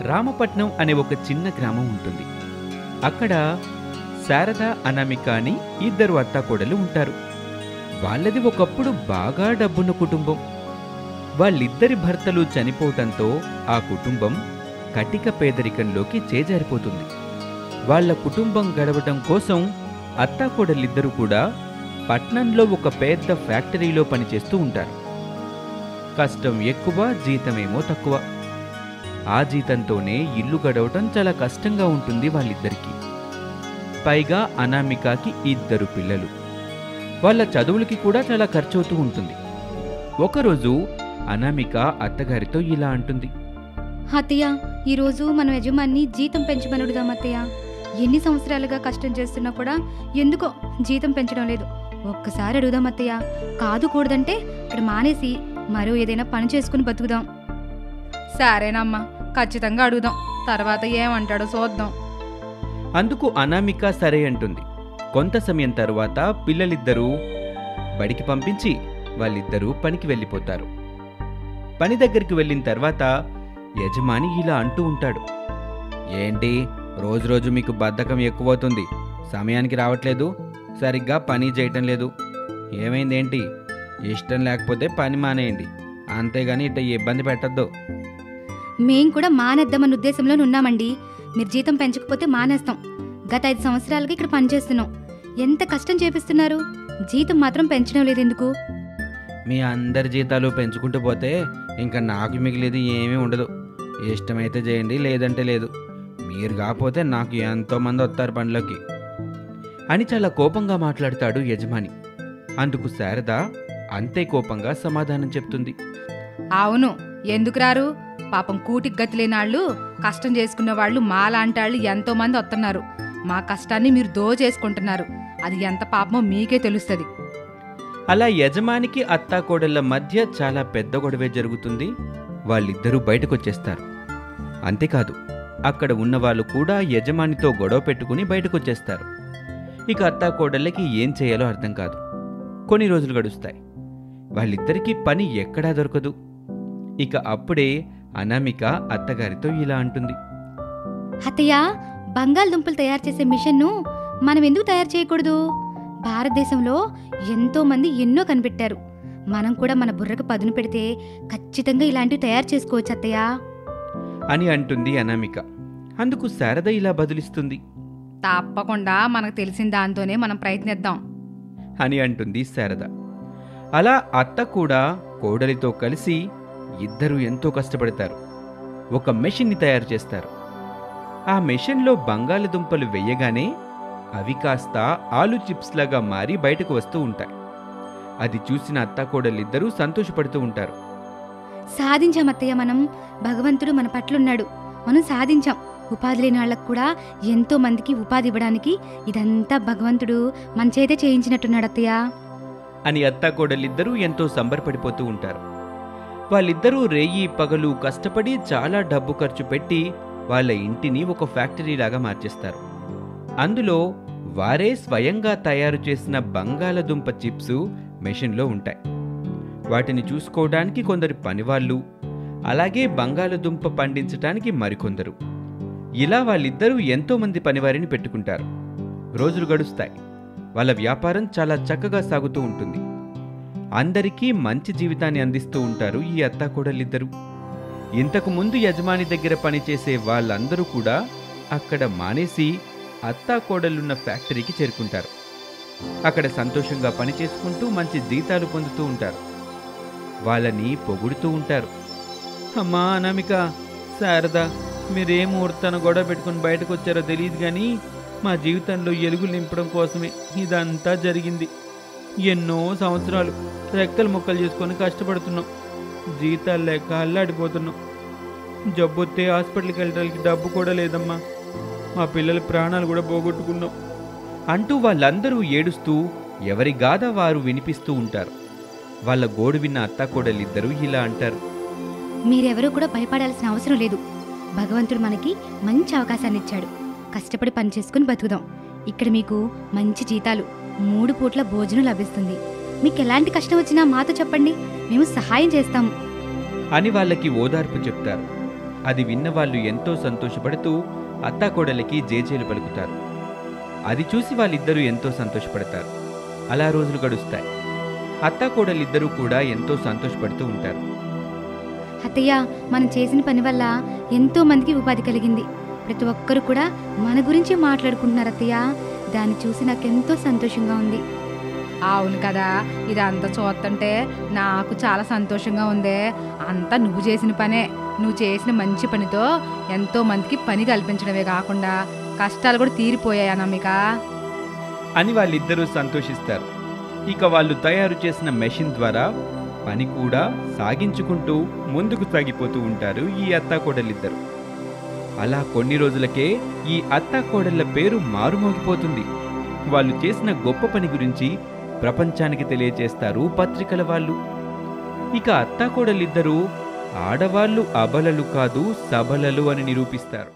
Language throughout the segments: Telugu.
రామపట్నం అనే ఒక చిన్న గ్రామం ఉంటుంది. అక్కడ శారద, అనామిక అని ఇద్దరు అత్తాకోడలు ఉంటారు. వాళ్ళది ఒకప్పుడు బాగా డబ్బున్న కుటుంబం. వాళ్ళిద్దరి భర్తలు చనిపోవటంతో ఆ కుటుంబం కటిక పేదరికంలోకి చేజారిపోతుంది. వాళ్ల కుటుంబం గడవటం కోసం అత్తాకోడలిద్దరూ కూడా పట్నంలో ఒక పెద్ద ఫ్యాక్టరీలో పనిచేస్తూ ఉంటారు. కష్టం ఎక్కువ, జీతమేమో తక్కువ. ఆ జీతంతోనే ఇల్లు గడవటం చాలా కష్టంగా ఉంటుంది వాళ్ళిద్దరికీ. పైగా అనామికకి ఇద్దరు పిల్లలు. వాళ్ళ చదువులకి కూడా చాలా ఖర్చవుతూ ఉంటుంది. ఒకరోజు అనామిక అత్తగారితో ఇలా అంటుంది. అత్తయ్య, ఈరోజు మనం యజమాన్ని జీతం పెంచమని అడుగుదాం అత్తయ్య. ఎన్ని సంవత్సరాలుగా కష్టం చేస్తున్నా కూడా ఎందుకో జీతం పెంచడం లేదు. ఒక్కసారి అడుగుదాం అత్తయ్య. కాదు కూడదంటే ఇక్కడ మానేసి మరో ఏదైనా పని చేసుకుని బతుకుదాం. సరేనమ్మా, ఖచ్చితంగా అడుగుదాం. తర్వాత ఏమంటాడో చూద్దాం. అందుకు అనామిక సరే అంటుంది. కొంత సమయం తరువాత పిల్లలిద్దరూ బడికి పంపించి వాళ్ళిద్దరూ పనికి వెళ్ళిపోతారు. పని దగ్గరికి వెళ్ళిన తర్వాత యజమాని ఇలా అంటూ ఉంటాడు. ఏంటి, రోజురోజు మీకు బద్ధకం ఎక్కువవుతుంది, సమయానికి రావట్లేదు, సరిగ్గా పని చేయటం లేదు. ఏమైందేంటి? ఇష్టం లేకపోతే పని మానేయండి, అంతేగాని ఇట్ట ఇబ్బంది పెట్టద్దు. మేం కూడా మానేద్దామన్న ఉద్దేశంలో ఉన్నామండి. మీరు జీతం పెంచకపోతే మానేస్తాం. గత 5 సంవత్సరాలుగా ఇక్కడ పనిచేస్తున్నాం. ఎంత కష్టం చేపిస్తున్నారు, జీతం మాత్రం పెంచడం లేదెందుకు? మీ అందరి జీతాలు పెంచుకుంటూ పోతే ఇంకా నాకు మిగిలేది ఏమీ ఉండదు. ఇష్టమైతే చేయండి, లేదంటే లేదు. మీరు కాకపోతే నాకు ఎంతోమంది వస్తారు పనిలోకి అని చాలా కోపంగా మాట్లాడతాడు యజమాని. అందుకు శారద అంతే కోపంగా సమాధానం చెప్తుంది. అవును, ఎందుకు రారు? పాపం కూటికి గతి లేనాళ్ళు, కష్టం చేసుకున్న వాళ్ళు మాలాంటాళ్ళు ఎంతో మంది వస్తున్నారు. మా కష్టాన్ని మీరు దోచేసుకుంటున్నారు. అది ఎంత పాపమో మీకే తెలుస్తుంది. అలా యజమానికి అత్తాకోడళ్ల మధ్య చాలా పెద్ద గొడవే జరుగుతుంది. వాళ్ళిద్దరూ బయటకొచ్చేస్తారు. అంతేకాదు, అక్కడ ఉన్నవాళ్ళు కూడా యజమానితో గొడవ పెట్టుకుని బయటకొచ్చేస్తారు. ఇక అత్తాకోడళ్ళకి ఏం చేయాలో అర్థం కాదు. కొన్ని రోజులు గడుస్తాయి. వాళ్ళిద్దరికీ పని ఎక్కడా దొరకదు. ఇక అప్పుడే అనామిక అత్తగారితో ఇలా అంటుంది. అత్తయ్య, బంగాళదుంపలు తయారు చేసే మిషన్ను మనం ఎందుకు తయారు చేయకూడదు? భారతదేశంలో ఎంతో మంది ఎన్నో కనిపెట్టారు. మనం కూడా మన బుర్రకు పదును పెడితే ఖచ్చితంగా ఇలాంటివి తయారు చేసుకోవచ్చు అత్తయ్య అని అంటుంది అనామిక. అందుకు శారద ఇలా బదులిస్తుంది. తప్పకుండా మనకు తెలిసిన దాంతోనే మనం ప్రయత్నిద్దాం అని అంటుంది శారద. అలా అత్త కూడా కోడలితో కలిసి ఇద్దరూ ఎంతో కష్టపడతారు. ఒక మెషిన్ని తయారు చేస్తారు. ఆ మెషిన్లో బంగాళదుంపలు వెయ్యగానే అవి కాస్త ఆలు చిప్స్ లాగా మారి బయటకు వస్తూ ఉంటాయి. అది చూసిన అత్తాకోడలిద్దరూ సంతోషపడుతూ ఉంటారు. సాధించాం అత్తయ్య, మనం. భగవంతుడు మన పట్లున్నాడు. మనం సాధించాం. ఉపాధి లేని వాళ్ళకు కూడా ఎంతో మందికి ఉపాధి ఇవ్వడానికి ఇదంతా భగవంతుడు మన చేతే చేయించినట్టున్నాడు అత్తయ్య అని అత్తాకోడలిద్దరూ ఎంతో సంబరపడిపోతూ ఉంటారు. వాళ్ళిద్దరూ రేయి పగలు కష్టపడి చాలా డబ్బు ఖర్చు పెట్టి వాళ్ళ ఇంటిని ఒక ఫ్యాక్టరీలాగా మార్చేస్తారు. అందులో వారే స్వయంగా తయారు చేసిన బంగాళదుంప చిప్స్ మెషిన్లో ఉంటాయి. వాటిని చూసుకోవడానికి కొందరు పనివాళ్ళు, అలాగే బంగాళదుంప పండించటానికి మరికొందరు. ఇలా వాళ్ళిద్దరూ ఎంతోమంది పనివారిని పెట్టుకుంటారు. రోజులు గడుస్తాయి. వాళ్ళ వ్యాపారం చాలా చక్కగా సాగుతూ ఉంటుంది. అందరికీ మంచి జీవితాన్ని అందిస్తూ ఉంటారు ఈ అత్తాకోడలిద్దరూ. ఇంతకు ముందు యజమాని దగ్గర పనిచేసే వాళ్ళందరూ కూడా అక్కడ మానేసి అత్తాకోడలున్న ఫ్యాక్టరీకి చేరుకుంటారు. అక్కడ సంతోషంగా పనిచేసుకుంటూ మంచి జీతాలు పొందుతూ ఉంటారు. వాళ్ళని పొగుడుతూ ఉంటారు. అమ్మా అనామిక, శారద, మీరేం ముహూర్తాన గొడవ పెట్టుకుని బయటకు వచ్చారో తెలియదు కానీ మా జీవితంలో ఎలుగులు నింపడం కోసమే ఇదంతా జరిగింది. ఎన్నో సంవత్సరాలు రెక్కలు ముక్కలు చేసుకొని కష్టపడుతున్నాం. జీతాలు లేక అల్లాడిపోతున్నాం. జబ్బొత్తే హాస్పిటల్కి వెళ్ళడానికి డబ్బు కూడా లేదమ్మా. మా పిల్లల ప్రాణాలు కూడా పోగొట్టుకున్నాం అంటూ వాళ్ళందరూ ఏడుస్తూ ఎవరి గాథ వారు వినిపిస్తూ ఉంటారు. వాళ్ళ గోడు విన్న అత్తాకోడలిద్దరూ ఇలా అంటారు. మీరెవరూ కూడా భయపడాల్సిన అవసరం లేదు. భగవంతుడు మనకి మంచి అవకాశాన్ని ఇచ్చాడు. కష్టపడి పని చేసుకుని బతుకుదాం. ఇక్కడ మీకు మంచి జీతాలు, 3 పూట్ల భోజనం లభిస్తుంది. మీకు ఎలాంటి కష్టం వచ్చినా మాతో చెప్పండి, మేము సహాయం చేస్తాము అని వాళ్ళకి ఓదార్పు చెప్తారు. అది విన్న వాళ్ళు ఎంతో సంతోషపడుతూ అత్తాకోడలికి జేజేలు పలుకుతారు. అది చూసి వాళ్ళిద్దరూ ఎంతో సంతోషపడతారు. అలా రోజులు గడుస్తాయి. అత్తాకోడలిద్దరూ కూడా ఎంతో సంతోషపడుతూ ఉంటారు. అత్తయ్య, మనం చేసిన పని వల్ల ఎంతో మందికి ఉపాధి కలిగింది. ప్రతి ఒక్కరు కూడా మన గురించి మాట్లాడుకుంటున్నారు అత్తయ్య. దాన్ని చూసి నాకెంతో సంతోషంగా ఉంది. అవును కదా, ఇదంతా చూస్తుంటే నాకు చాలా సంతోషంగా ఉందే. అంతా నువ్వు చేసిన పనే. నువ్వు చేసిన మంచి పనితో ఎంతో మందికి పని కల్పించడమే కాకుండా కష్టాలు కూడా తీరిపోయాయి అనామిక అని వాళ్ళిద్దరూ సంతోషిస్తారు. ఇక వాళ్ళు తయారు చేసిన మెషిన్ ద్వారా పని కూడా సాగించుకుంటూ ముందుకు సాగిపోతూ ఉంటారు ఈ అత్తాకోడలిద్దరు. అలా కొన్ని రోజులకే ఈ అత్తాకోడళ్ళ పేరు మారుమోగిపోతుంది. వాళ్ళు చేసిన గొప్ప పని గురించి ప్రపంచానికి తెలియజేస్తారు పత్రికల వాళ్ళు. ఇక అత్తాకోడలిద్దరూ ఆడవాళ్ళు అబలలు కాదు సబలలు అని నిరూపిస్తారు.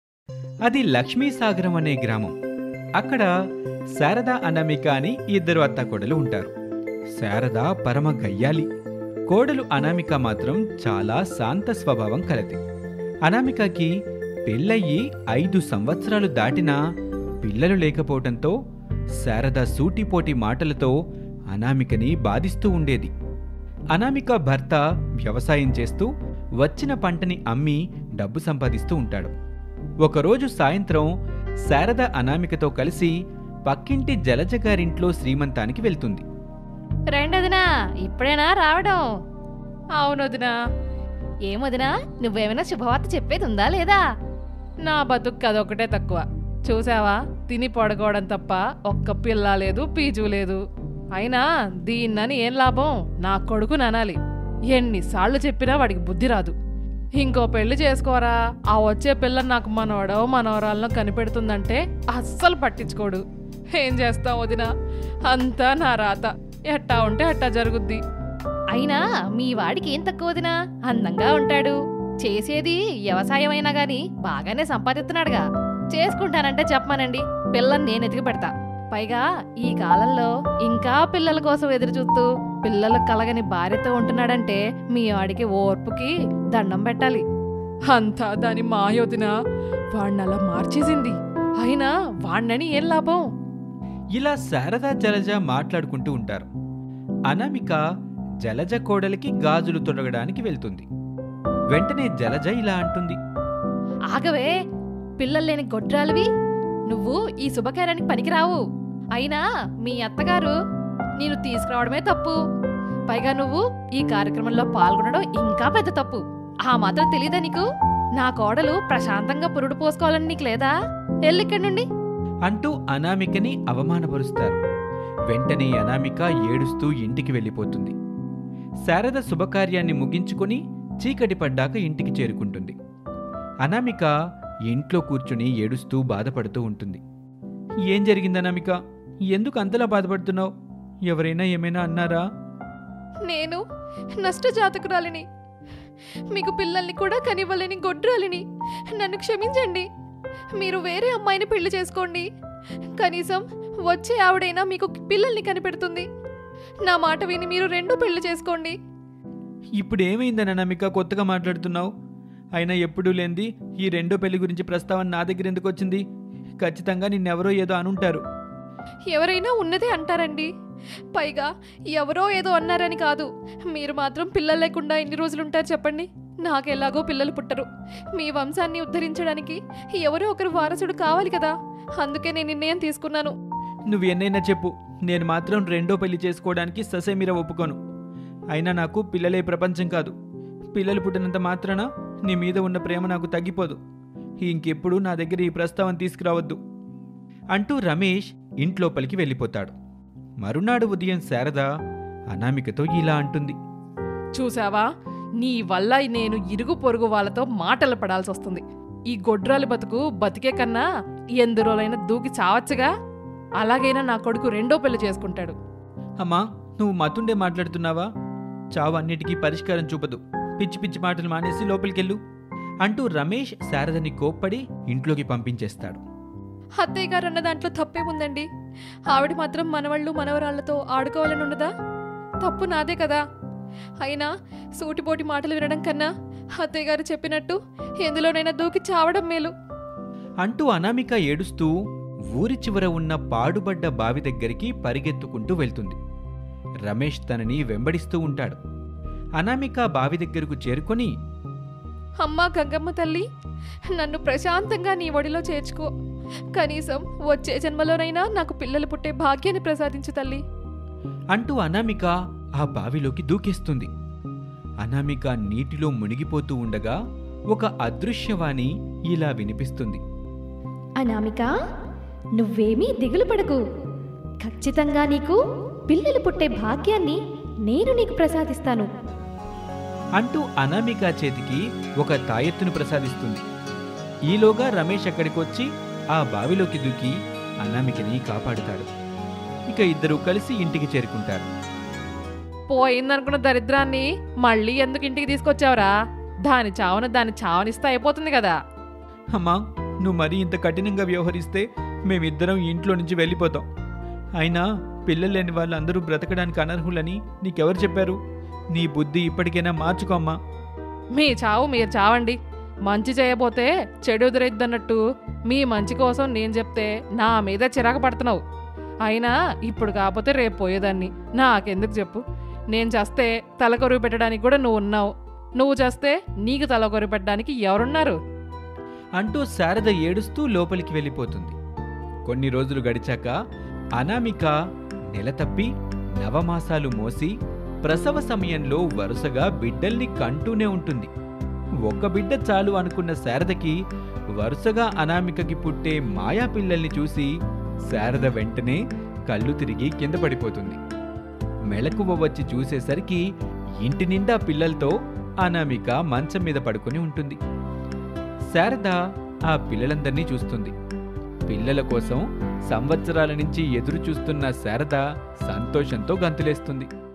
అది లక్ష్మీసాగరం అనే గ్రామం. అక్కడ శారద అనామిక అని ఇద్దరు అత్తాకోడలు ఉంటారు. శారద పరమ గయ్యాలి. కోడలు అనామిక మాత్రం చాలా శాంత స్వభావం కలది. అనామికకి పెళ్ళయ్యి 5 సంవత్సరాలు దాటినా పిల్లలు లేకపోవటంతో శారద సూటిపోటి మాటలతో అనామికని బాధిస్తూ ఉండేది. అనామిక భర్త వ్యవసాయం చేస్తూ వచ్చిన పంటని అమ్మి డబ్బు సంపాదిస్తూ ఉంటాడు. ఒకరోజు సాయంత్రం శారద అనామికతో కలిసి పక్కింటి జలజ గారింట్లో శ్రీమంతానికి వెళ్తుంది. రెండొదినా, ఇప్పుడేనా రావడం? అవునొదినా. ఏమొదినా, నువ్వేమైనా శుభవార్త చెప్పేది ఉందా లేదా? నా బతుకు అదొకటే తక్కువ. చూసావా, తిని పడుకోవడం తప్ప ఒక్క పిల్ల లేదు, పీచు లేదు. అయినా దీన్నని ఏం లాభం? నా కొడుకుని అనాలి. ఎన్నిసార్లు చెప్పినా వాడికి బుద్ధి రాదు. ఇంకో పెళ్లి చేసుకోరా, ఆ వచ్చే పిల్ల నాకు మనవడో మనవరాలను కనిపెడుతుందంటే అస్సలు పట్టించుకోడు. ఏం చేస్తాం వదినా, అంతా నా రాత. ఎట్టా ఉంటే అట్టా జరుగుద్ది. అయినా మీ వాడికి ఏం తక్కువ వదినా, అందంగా ఉంటాడు. చేసేది వ్యవసాయమైనా గాని బాగానే సంపాదిస్తున్నాడుగా. చేసుకుంటానంటే చెప్పమానండి, పిల్లని నేను ఎతికి పెడతా. పైగా ఈ కాలంలో ఇంకా పిల్లల కోసం ఎదురు చూస్తూ పిల్లలు కలగని భార్యతో ఉంటున్నాడంటే మీ వాడికి ఓర్పుకి దండం పెట్టాలి. అంతా దాని మాయోదిన వాణ్ణలా మార్చేసింది. అయినా వాణ్ణని ఏం లాభం? ఇలా శారద జలజ మాట్లాడుకుంటూ ఉంటారు. అనామిక జలజ కోడలికి గాజులు తొడగడానికి వెళ్తుంది. వెంటనే జలజ ఇలా అంటుంది. ఆగవే, పిల్లల్లేని గొడ్రాలివి, నువ్వు ఈ శుభకార్యానికి పనికిరావు. అయినా మీ అత్తగారు నేను తీసుకురావడమే తప్పు. పైగా నువ్వు ఈ కార్యక్రమంలో పాల్గొనడం ఇంకా పెద్ద తప్పు. ఆ మాత్రం తెలీదా నీకు? నా కోడలు ప్రశాంతంగా పురుడు పోసుకోవాలని నీకు లేదా? ఎల్లిక్కడి నుండి అంటూ అనామికని అవమానపరుస్తారు. వెంటనే అనామిక ఏడుస్తూ ఇంటికి వెళ్ళిపోతుంది. శారద శుభకార్యాన్ని ముగించుకుని చీకటి పడ్డాక ఇంటికి చేరుకుంటుంది. అనామిక ఇంట్లో కూర్చుని ఏడుస్తూ బాధపడుతూ ఉంటుంది. ఏం జరిగింది అనామిక? ఎందుకు అంతలా బాధపడుతున్నావు? ఎవరైనా ఏమైనా అన్నారా? నేను నష్టజాతకురాలిని, మీకు పిల్లల్ని కూడా కనివ్వలేని గొడ్రాలిని. నన్ను క్షమించండి. మీరు వేరే అమ్మాయిని పెళ్లి చేసుకోండి. కనీసం వచ్చే ఆవిడైనా మీకు పిల్లల్ని కనిపెడుతుంది. నా మాట విని మీరు 2 పెళ్లి చేసుకోండి. ఇప్పుడు ఏమైందని అనామిక కొత్తగా మాట్లాడుతున్నావు? అయినా ఎప్పుడూ లేంది ఈ 2వ పెళ్లి గురించి ప్రస్తావన నా దగ్గర ఎందుకు వచ్చింది? ఖచ్చితంగా నిన్నెవరో ఏదో అనుంటారు. ఎవరైనా ఉన్నదే అంటారండి. పైగా ఎవరో ఏదో అన్నారని కాదు. మీరు మాత్రం పిల్లలు లేకుండా ఎన్ని రోజులుంటారు చెప్పండి? నాకెలాగో పిల్లలు పుట్టరు. మీ వంశాన్ని ఉద్ధరించడానికి ఎవరో ఒకరు వారసుడు కావాలి కదా. అందుకే నేను నిర్ణయం తీసుకున్నాను. నువ్వు ఎన్నైనా చెప్పు, నేను మాత్రం 2వ పెళ్లి చేసుకోవడానికి ససేమిరా ఒప్పుకోను. అయినా నాకు పిల్లలే ప్రపంచం కాదు. పిల్లలు పుట్టినంత మాత్రాన నీ మీద ఉన్న ప్రేమ నాకు తగ్గిపోదు. ఇంకెప్పుడు నా దగ్గర ఈ ప్రస్తావన తీసుకురావద్దు అంటూ రమేష్ ఇంట్లోపలికి వెళ్ళిపోతాడు. మరునాడు ఉదయం శారద అనామికతో ఇలా అంటుంది. చూసావా, నీ వల్ల నేను ఇరుగు పొరుగు వాళ్ళతో మాటలు పడాల్సి వస్తుంది. ఈ గొడ్రాలి బతుకు బతికే కన్నా ఎందరోలైనా దూకి చావచ్చుగా. అలాగైనా నా కొడుకు 2వ పెళ్లి చేసుకుంటాడు. అమ్మా, నువ్వు మతుండే మాట్లాడుతున్నావా? చావు అన్నిటికీ పరిష్కారం చూపదు. పిచ్చి పిచ్చి మాటలు మానేసి లోపలికెళ్ళు అంటూ రమేష్ శారదని కోప్పడి ఇంట్లోకి పంపించేస్తాడు. అత్తయ్య గారు అన్న దాంట్లో తప్పేముందండి? ఆవిడ మాత్రం మనవాళ్ళు మనవరాళ్లతో ఆడుకోవాలని ఉండదా? తప్పు నాదే కదా. అయినా సూటిపోటి మాటలు వినడం కన్నా అత్తయ్య గారు చెప్పినట్టు ఎందులోనైనా దూకి చావడం మేలు. అంటూ అనామిక ఏడుస్తూ ఊరి చివర ఉన్న పాడుబడ్డ బావి దగ్గరికి పరిగెత్తుకుంటూ వెళ్తుంది. రమేష్ తనని వెంబడిస్తూ ఉంటాడు. అనామిక బావి దగ్గరకు చేరుకొని, అమ్మా గంగమ్మ తల్లి, నన్ను ప్రశాంతంగా నీ ఒడిలో చేర్చుకో. కనీసం వచ్చే జన్మలోనైనా నాకు పిల్లలు పుట్టే భాగ్యాన్ని ప్రసాదించు తల్లి అంటూ అనామిక ఆ బావిలోకి దూకేస్తుంది. అనామిక నీటిలో మునిగిపోతూ ఉండగా ఒక అదృశ్యవాణి ఇలా వినిపిస్తుంది. అనామిక, నువ్వేమీ దిగులు పడకు. ఖచ్చితంగా నీకు పిల్లలు పుట్టే భాగ్యాన్ని నేను నీకు ప్రసాదిస్తాను అంటూ అనామిక చేతికి ఒక తాయెత్తును ప్రసాదిస్తుంది. ఈలోగా రమేష్ అక్కడికొచ్చి ఆ బావిలోకి దూకి అనామికని కాపాడుతాడు. ఇక ఇద్దరూ కలిసి ఇంటికి చేరుకుంటారు. పోయిందనుకున్న దరిద్రాన్ని మళ్ళీ ఎందుకు ఇంటికి తీసుకొచ్చావురా? దాని చావనిస్తే అయిపోతుంది కదా. అమ్మా, నువ్వు మరీ ఇంత కఠినంగా వ్యవహరిస్తే మేమిద్దరం ఇంట్లో నుంచి వెళ్ళిపోతాం. అయినా పిల్లలు లేని వాళ్ళందరూ బ్రతకడానికి అనర్హులని నీకెవరు చెప్పారు? నీ బుద్ధి ఇప్పటికైనా మార్చుకోమ్మా. మీ చావు మీరు చావండి. మంచి చేయబోతే చెడు ఎదురైద్దన్నట్టు మీ మంచి కోసం నేను చెప్తే నా మీద చిరాకు పడుతున్నావు. అయినా ఇప్పుడు కాకపోతే రేపు పోయేదాన్ని. నాకెందుకు చెప్పు? నేను చేస్తే తలకొరువు పెట్టడానికి కూడా నువ్వు ఉన్నావు. నువ్వు చేస్తే నీకు తలకొరువు పెట్టడానికి ఎవరున్నారు? అంటూ శారద ఏడుస్తూ లోపలికి వెళ్ళిపోతుంది. కొన్ని రోజులు గడిచాక అనామిక నెల తప్పి నవమాసాలు మోసి ప్రసవ సమయంలో వరుసగా బిడ్డల్ని కంటూనే ఉంటుంది. ఒక్క బిడ్డ చాలు అనుకున్న శారదకి వరుసగా అనామికకి పుట్టే మాయా పిల్లల్ని చూసి శారద వెంటనే కళ్ళు తిరిగి కింద పడిపోతుంది. మెలకువ వచ్చి చూసేసరికి ఇంటి నిండా పిల్లలతో అనామిక మంచం మీద పడుకుని ఉంటుంది. శారద ఆ పిల్లలందర్నీ చూస్తుంది. పిల్లల కోసం సంవత్సరాల నుంచి ఎదురు చూస్తున్న శారద సంతోషంతో గంతులేస్తుంది.